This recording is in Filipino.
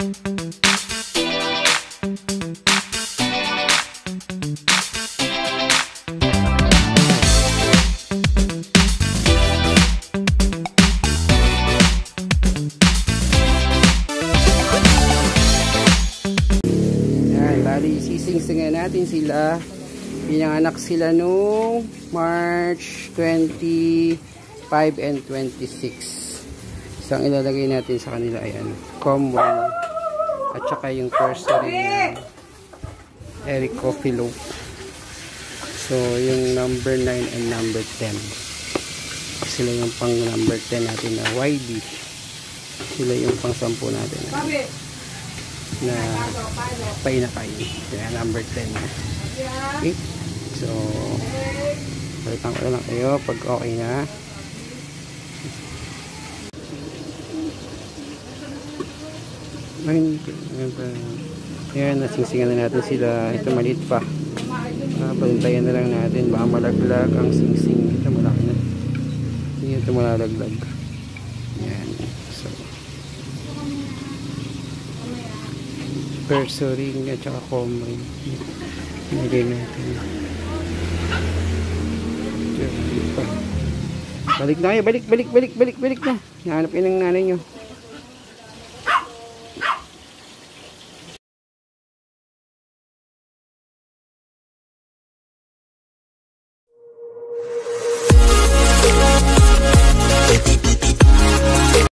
Sisingsingan natin sila. Pinanganak sila nung March 25 and 26. So ang ilalagay natin sa kanila ayan, common at saka yung cursory na Eric Coffee Loaf. So yung number 9 and number 10. Sila yung pang number 10 natin na YB. Sila yung pang 10 natin na painakay. Kaya number 10. Okay. So balitan ko lang kayo pag okay na. Ayan, nasingsingan na natin sila. Ito maliit pa. Palintayan na lang natin. Baka malaglag ang singsing. Ito malaki na. Hindi ito malalaglag. Ayan. So cursoring at saka common. Nilagay natin. Balik na kayo. Balik na. Nahanap yun ng nanay nyo.